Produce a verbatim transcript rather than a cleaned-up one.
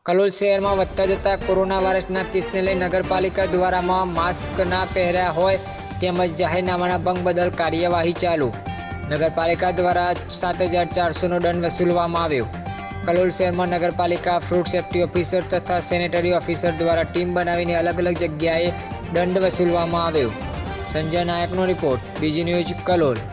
કલોલ શહેરમાં વધતા જતા કોરોના વાયરસના કેસને લઈ નગરપાલિકા દ્વારામાં માસ્ક ના પહેર્યા હોય તેમજ જાહેરનામાના ભંગ બદલ કાર્યવાહી ચાલુ. નગરપાલિકા દ્વારા સાત હજાર ચારસોનો દંડ વસૂલવામાં આવ્યો. કલોલ શહેરમાં નગરપાલિકા ફૂડ સેફ્ટી ઓફિસર તથા સેનેટરી ઓફિસર દ્વારા ટીમ બનાવીને અલગ અલગ જગ્યાએ દંડ વસૂલવામાં આવ્યો. સંજય નાયકનો રિપોર્ટ, બીજી ન્યૂઝ, કલોલ.